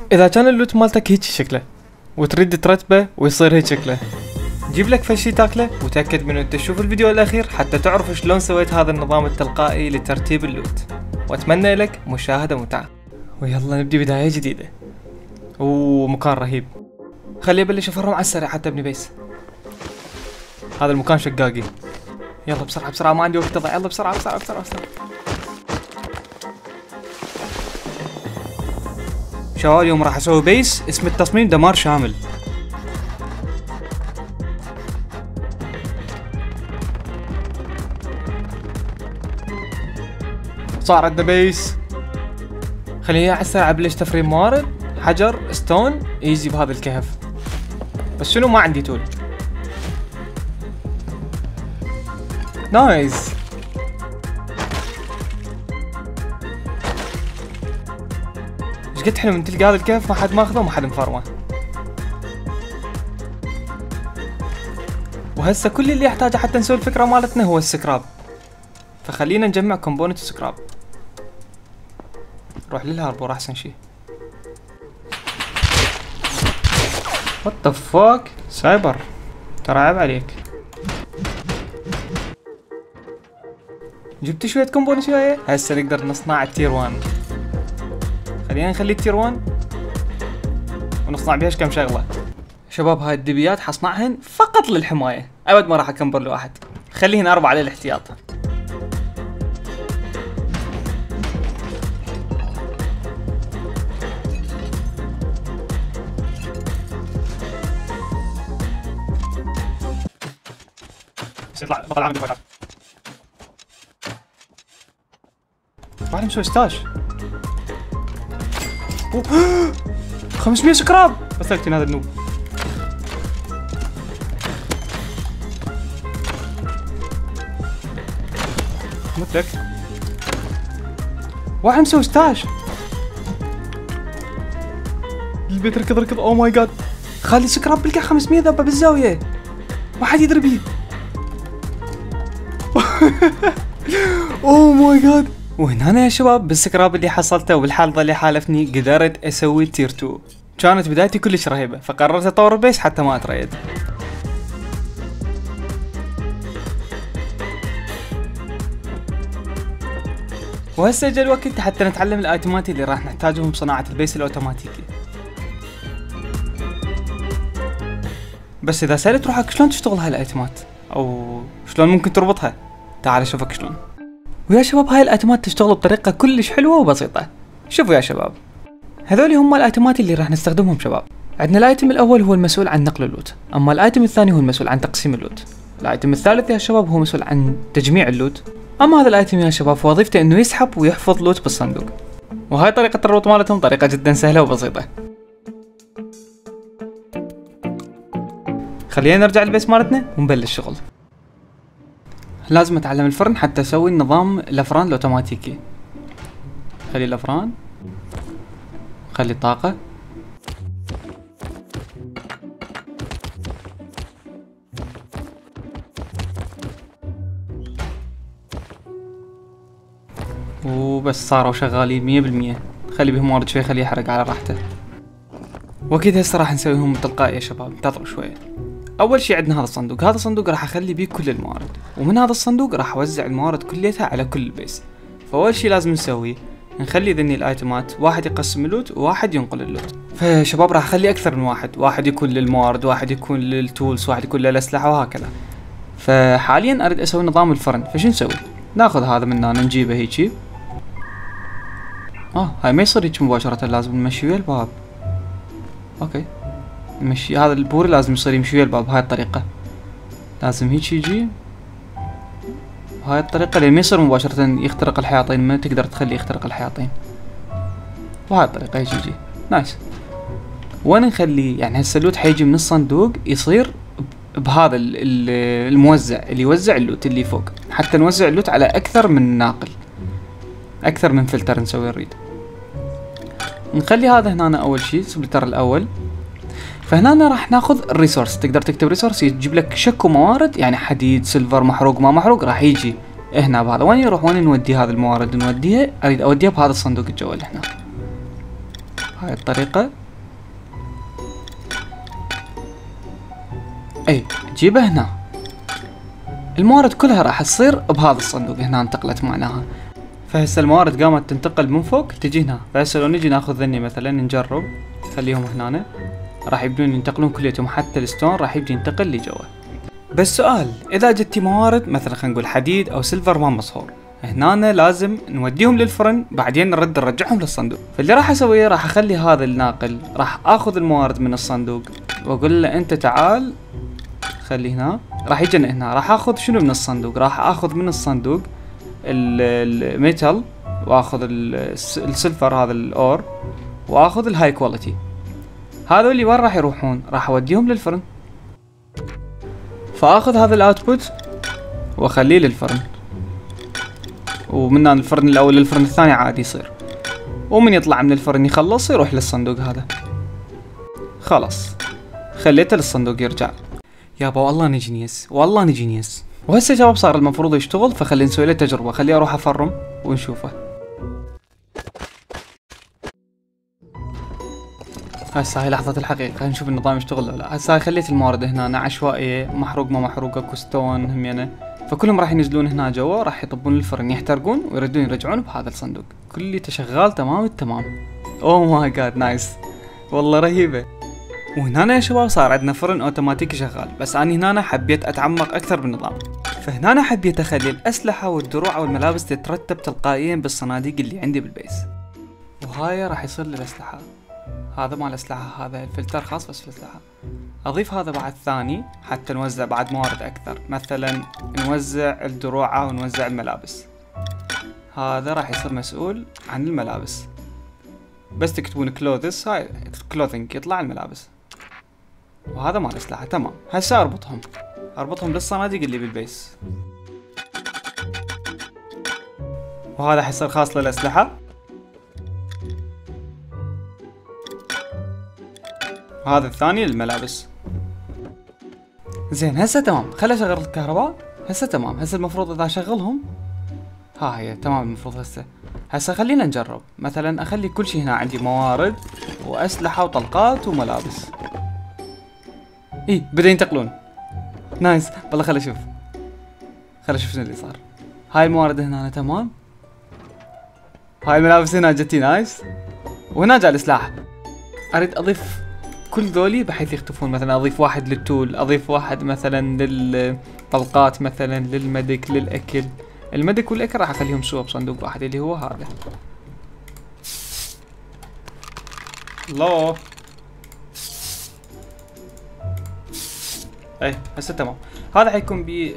اذا كان اللوت مالتك هيك شكله وتريد ترتبه ويصير هيك شكله، جيب لك فشي تاكله وتأكد من انت تشوف الفيديو الاخير حتى تعرف شلون سويت هذا النظام التلقائي لترتيب اللوت. واتمنى لك مشاهدة ممتعة. ويلا نبدي بداية جديدة. ومكان رهيب. خلي ابلش افرم على السريع حتى ابني بيس. هذا المكان شقاقي. يلا بسرعة بسرعة، ما عندي وقت اضيع، يلا بسرعة بسرعة بسرعة بسرعة. شباب اليوم راح اسوي بيس اسم التصميم دمار شامل. صار عندنا بيس. خليني على السريع ابلش تفريم موارد، حجر، ستون، ايزي بهذا الكهف. بس شنو ما عندي تول. نايس. ايش قد حلو من تلقى هذا الكهف ما حد ماخذه وما حد مفرمه. وهسه كل اللي يحتاجه حتى نسوي الفكرة مالتنا هو السكراب. فخلينا نجمع كومبوننت سكراب. روح للهاربور احسن شي. وات ذا فاك سايبر، ترى عيب عليك. جبت شوية كومبوننت شوية، هسه نقدر نصنع التير 1. خلينا نخلي التير 1 ونصنع بيها كم شغلة. شباب هاي الدبيات حصنعهن فقط للحماية، ابد ما راح اكمبر لواحد، خليهن 4 للاحتياط. يطلع بطل عامل دفاع. واحد مسوي ستاش. 500 سكراب. بس اقتل هذا النوب. متلك. واحد مسوي ستاش. البيت ركض ركض. اوه ماي جاد. خالي سكراب بلقى 500 ذبه بالزاويه. ما حد يدري بيه. اوه ماي جاد. وهنا يا شباب بالسكراب اللي حصلته وبالحالة اللي حالفني قدرت اسوي تير 2. كانت بدايتي كلش رهيبة، فقررت اطور البيس حتى ما اتريد. وهسه جا الوقت حتى نتعلم الايتمات اللي راح نحتاجهم بصناعة البيس الاوتوماتيكي. بس اذا سألت روحك شلون تشتغل هاي الايتمات او شلون ممكن تربطها، تعال اشوفك شلون. ويا شباب هاي الايتمات تشتغل بطريقة كلش حلوة وبسيطة. شوفوا يا شباب، هذول هم الايتمات اللي راح نستخدمهم شباب. عندنا الايتم الاول هو المسؤول عن نقل اللوت، اما الايتم الثاني هو المسؤول عن تقسيم اللوت، الايتم الثالث يا شباب هو مسؤول عن تجميع اللوت، اما هذا الايتم يا شباب وظيفته انه يسحب ويحفظ لوت بالصندوق. وهاي طريقة الربط مالتهم طريقة جدا سهلة وبسيطة. خلينا نرجع البيس مالتنا ونبلش شغل. لازم اتعلم الفرن حتى اسوي نظام الافران الاوتوماتيكي. خلي الافران، خلي الطاقة، وبس صاروا شغالين 100%. خلي بهم موارد شوي، خليه يحرق على راحته. واكيد هسه راح نسويهم تلقائي يا شباب، انتظروا شوي. اول شي عندنا هذا الصندوق، هذا الصندوق راح اخلي بيه كل الموارد، ومن هذا الصندوق راح اوزع الموارد كليتها على كل البيس. فاول شي لازم نسويه نخلي ذني الايتمات، واحد يقسم اللوت وواحد ينقل اللوت. فشباب راح اخلي اكثر من واحد، واحد يكون للموارد، واحد يكون للتولز، واحد يكون للاسلحه وهكذا. فحاليا اريد اسوي نظام الفرن، فشو نسوي؟ ناخذ هذا من هنا نجيبه هيجي. هاي ما يصير هيك مباشرة، لازم نمشي ويا الباب. اوكي نمشي، هذا البوري لازم يصير يمشي ويا الباب بهاي الطريقة. لازم هيك يجي بهاي الطريقة لين ما يصير مباشرة يخترق الحياطين، ما تقدر تخليه يخترق الحياطين. وهاي الطريقة هيك يجي. نايس. وين نخليه؟ يعني هسه اللوت حيجي من الصندوق يصير بهذا الموزع اللي يوزع اللوت اللي فوق، حتى نوزع اللوت على اكثر من ناقل، اكثر من فلتر نسوي نريد. نخلي هذا هنا اول شي سبلتر الاول. فهنا راح ناخذ الريسورس، تقدر تكتب ريسورس يجيب لك شكو موارد، يعني حديد، سيلفر، محروق ما محروق، راح يجي هنا بهذا. وين يروح؟ وين نودي هذه الموارد؟ نوديها، اريد اوديها بهذا الصندوق الجوال هنا. هاي الطريقة. اي جيبه هنا. الموارد كلها راح تصير بهذا الصندوق هنا انتقلت معناها. فهسه الموارد قامت تنتقل من فوق تجي هنا. فهسه لو نجي ناخذ ذني مثلا نجرب خليهم هنا، راح يبدون ينتقلون كليتهم حتى الستون راح يبدي ينتقل لي جوا. بس سؤال، اذا جتي موارد مثلا خلينا نقول حديد او سيلفر ما مصهور، هنا لازم نوديهم للفرن بعدين نرجعهم للصندوق. فاللي راح اسويه راح اخلي هذا الناقل راح اخذ الموارد من الصندوق واقول له انت تعال خلي هنا، راح يجينا هنا راح اخذ شنو من الصندوق، راح اخذ من الصندوق الميتال واخذ السيلفر هذا الاور واخذ الهاي كواليتي. هذول وين راح يروحون؟ راح اوديهم للفرن. فاخذ هذا الاوتبوت واخليه للفرن، ومن الفرن الاول للفرن الثاني عادي يصير، ومن يطلع من الفرن يخلص يروح للصندوق هذا. خلاص خليته للصندوق يرجع. يابا والله اني جينيس، والله اني جينيس. وهسه شباب صار المفروض يشتغل، فخلي نسوي له تجربه، خليه اروح افرم ونشوفه. هسه هاي لحظة الحقيقة، خلينا نشوف النظام يشتغل ولا لا. هسه خليت الموارد هنا عشوائية، محروق ما محروق، اكو ستون همينه، فكلهم راح ينزلون هنا جوا، راح يطبون للفرن يحترقون ويردون يرجعون بهذا الصندوق. كليته شغال تمام التمام. اوه ماي جاد نايس، والله رهيبة. وهنا يا شباب صار عندنا فرن اوتوماتيكي شغال، بس اني هنا حبيت اتعمق اكثر بالنظام. فهنا حبيت اخلي الاسلحة والدروع والملابس تترتب تلقائيا بالصناديق اللي عندي بالبيس. وهاي راح يصير لي الاسلحة، هذا مال الأسلحة، هذا الفلتر خاص بس بالأسلحة. أضيف هذا بعد ثاني حتى نوزع بعد موارد أكثر، مثلا نوزع الدروع ونوزع الملابس. هذا راح يصير مسؤول عن الملابس، بس تكتبون كلوثس هاي كلوثينج يطلع الملابس. وهذا مال الأسلحة تمام. هسه أربطهم للصناديق اللي بالبيس. وهذا حيصير خاص للأسلحة، وهذا الثاني للملابس. زين هسه تمام، خلي اشغل الكهرباء. هسه تمام، هسه المفروض اذا اشغلهم ها هي تمام. المفروض هسه خلينا نجرب، مثلا اخلي كل شيء هنا عندي موارد واسلحة وطلقات وملابس. بدأ ينتقلون نايس. والله خلي اشوف شنو اللي صار. هاي الموارد هنا تمام، هاي الملابس هنا جتي نايس، وهنا جاء السلاح. اريد اضيف كل ذولي بحيث يختفون، مثلا اضيف واحد للتول، اضيف واحد مثلا للطلقات، مثلا للمدك، للاكل. المدك والاكل راح اخليهم سوا بصندوق واحد اللي هو هذا. الله اي هسه تمام. هذا حيكون ب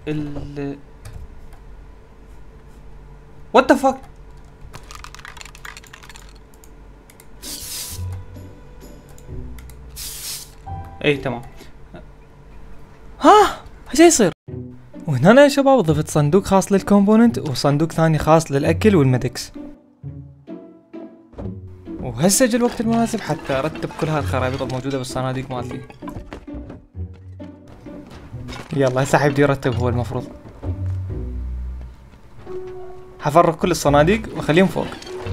وات ذا فاك. اي تمام. ايش يصير؟ وهنا يا شباب ضفت صندوق خاص للكومبوننت وصندوق ثاني خاص للاكل والميدكس. وهسه جا الوقت المناسب حتى ارتب كل هالخرابيط الموجوده بالصناديق مالتي. يلا هسه حيبدي يرتب هو المفروض. حفرغ كل الصناديق واخليهم فوق.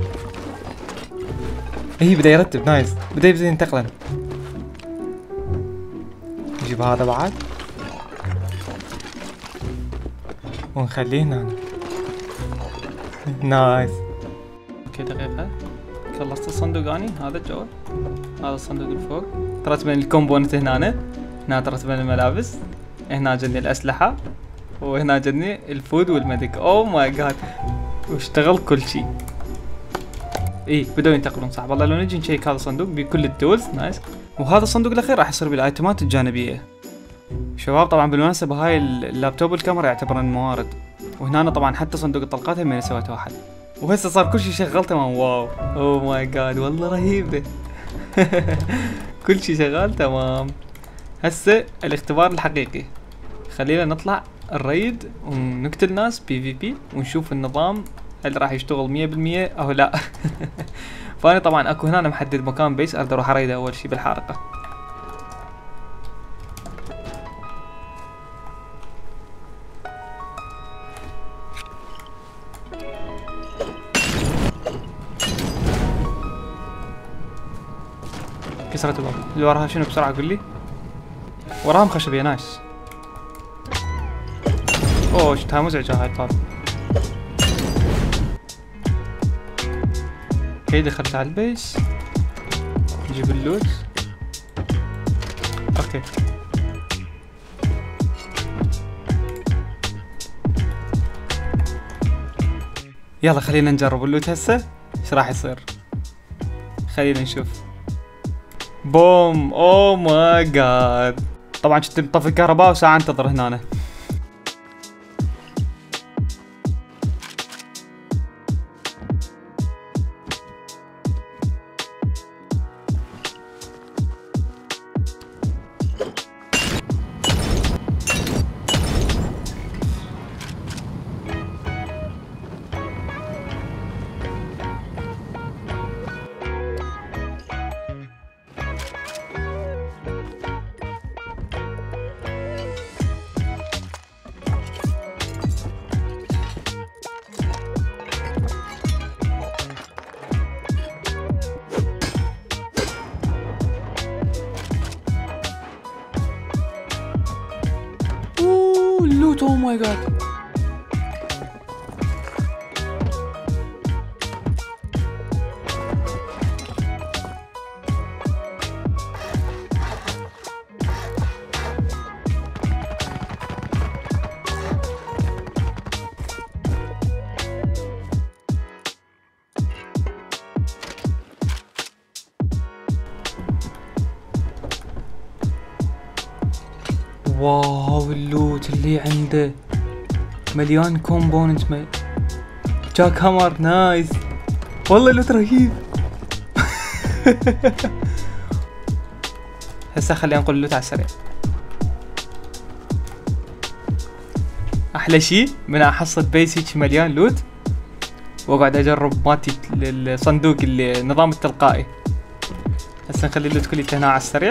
بدا يرتب نايس، بدا ينتقلن. نجيب هذا بعد ونخليه هنا. نايس. اوكي دقيقة، خلصت الصندوق اني. هذا الجو، هذا الصندوق اللي فوق ترتب الكومبوننت هنا ترتب الملابس، هنا جني الاسلحة، وهنا جني الفود والميديك. اوه ماي جاد، واشتغل كل شيء. بدأوا ينتقلون صح. والله لو نجي نشيك هذا الصندوق بكل التولز نايس. وهذا الصندوق الاخير راح يصير بالايتمات الجانبيه. شباب طبعا بالمناسبه هاي اللابتوب والكاميرا يعتبرن موارد، وهنا طبعا حتى صندوق الطلقات هم سويت واحد. وهسه صار كل شيء شغال تمام. واو اوه ماي جاد والله رهيبه. كل شيء شغال تمام. هسه الاختبار الحقيقي، خلينا نطلع الريد ونقتل ناس PvP ونشوف النظام هل راح يشتغل 100% او لا. فاني طبعا اكو هنا محدد مكان بيس اقدر اروح اريده اول شي بالحارقة. كسرت الباب. اللي وراها شنو بسرعة قول لي؟ وراها مخشبية نايس. اوه شفتها مزعجة هاي الباب. اوكي دخلت على البيس. نجيب اللوت. اوكي. يلا خلينا نجرب اللوت هسه ايش راح يصير. خلينا نشوف. بوم. اوه ماي جاد. طبعا كنت مطفي الكهرباء وساعة انتظر هنا. اللوت اوه ماي جاد. واو اللوت اللي عنده مليان كومبوننت جاك هامر نايس والله اللوت رهيب. هسه خلينا نقول اللوت على السريع. احلى شي من احصل بيس هيك مليان لوت واقعد اجرب مالتي الصندوق اللي النظام التلقائي. هسه نخلي اللوت كله هنا على السريع.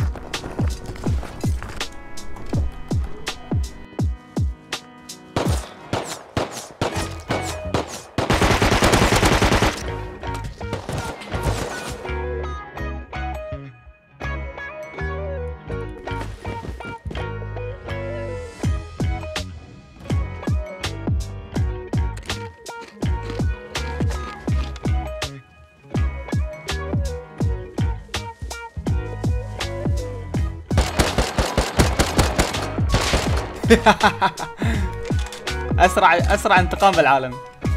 اسرع انتقام بالعالم.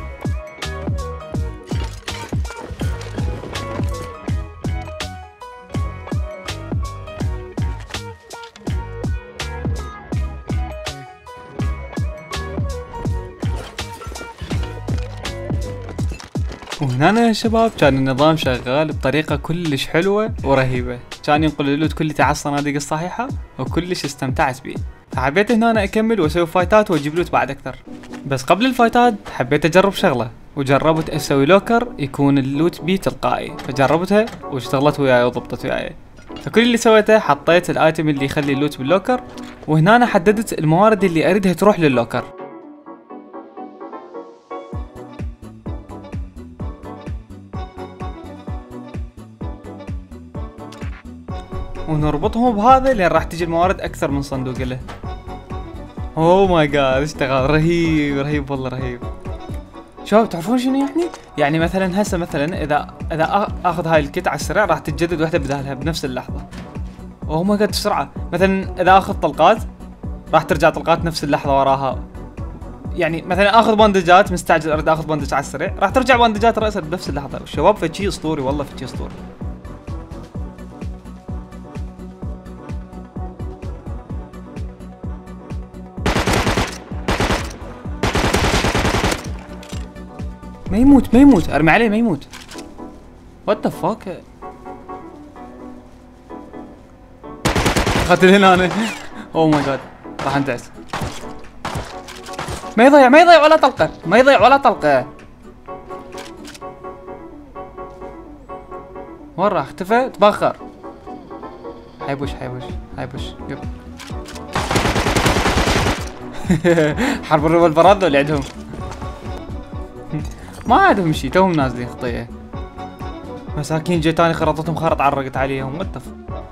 وهنا يا شباب كان النظام شغال بطريقة كلش حلوة ورهيبة. كان ينقل اللوت كلتي على الصناديق الصحيحة وكلش استمتعت بيه. فحبيت هنا اكمل واسوي فايتات واجيب لوت بعد اكثر. بس قبل الفايتات حبيت اجرب شغلة وجربت اسوي لوكر يكون اللوت بيه تلقائي. فجربتها واشتغلت وياي وضبطت وياي. فكل اللي سويته حطيت الايتم اللي يخلي اللوت باللوكر وهنا حددت الموارد اللي اريدها تروح لللوكر. ونربطهم بهذا لين راح تجي الموارد اكثر من صندوق له. اوه ماي جاد اشتغل رهيب رهيب والله رهيب. شباب تعرفون شنو يعني مثلا هسه مثلا اذا اخذ هاي الكيت على السريع راح تتجدد وحده بدالها بنفس اللحظه. اوه ماي جاد بسرعه. مثلا اذا اخذ طلقات راح ترجع طلقات نفس اللحظه وراها. يعني مثلا اخذ باندجات مستعجل اريد اخذ باندج على السريع راح ترجع باندجات راسا بنفس اللحظه. الشباب فشي اسطوري والله فشي اسطوري. ما يموت ارمي عليه ما يموت. وات ذا فاك. قتل هنا انا. اوه ماي جاد راح اندعس. ما يضيع ولا طلقه. وين راح اختفى تبخر. حيبوش يب. حرب الريفولفرات اللي عندهم. ما عندهم شي توهم نازلين خطيه. مساكين جيتاني خرطتهم خرط عرقت عليهم واتف.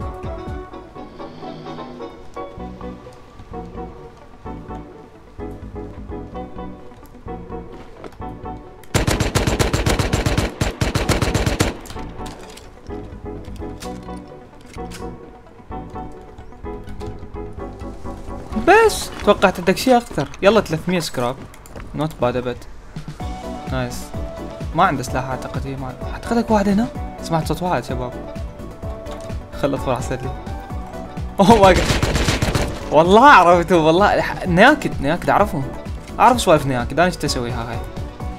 بس توقعت عندك شيء اكثر. يلا 300 سكراب، نوت باد ابد. نايس. ما عنده سلاح اعتقد. هي ما اعتقدك واحد هنا. سمعت صوت واحد شباب. خل ادخل احسن لي. اوه ماي جاد والله عرفته والله. نياكد اعرفهم. اعرف سوالف نياكد. انا ايش اسويها هاي؟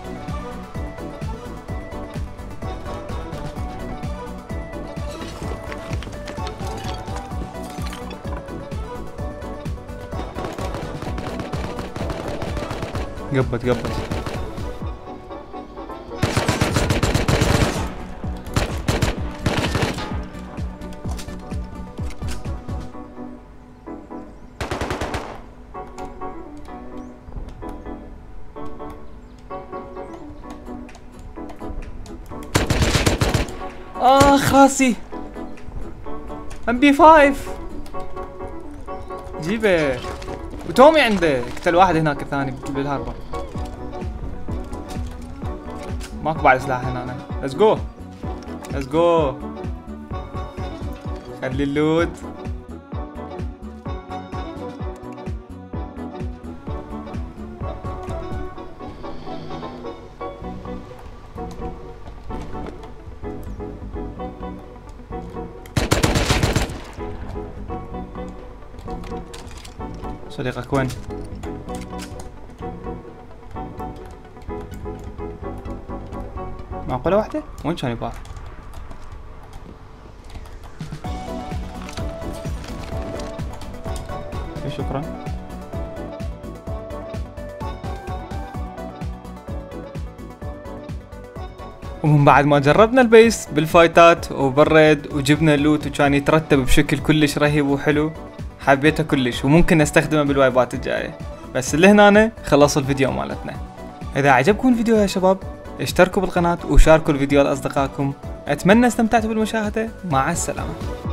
قبت اخ راسي. MP5 جيبه. وتومي عنده. قتل واحد هناك الثاني بالهربة. ماكو بعد سلاح هنا. ليتس جو. خلي اللوت. صديقك وين؟ معقولة واحدة؟ وين كان يباع؟ شكرا. ومن بعد ما جربنا البيس بالفايتات وبالريد وجبنا اللوت وكان يترتب بشكل كلش رهيب وحلو، حبيته كلش وممكن استخدمه بالوايبات الجاية. بس اللي هنا خلص الفيديو مالتنا. اذا عجبكم الفيديو يا شباب اشتركوا بالقناة وشاركوا الفيديو لاصدقائكم. اتمنى استمتعتوا بالمشاهدة. مع السلامة.